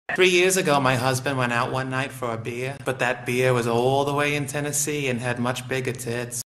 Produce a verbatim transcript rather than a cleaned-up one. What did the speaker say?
Three years ago, my husband went out one night for a beer, but that beer was all the way in Tennessee and had much bigger tits.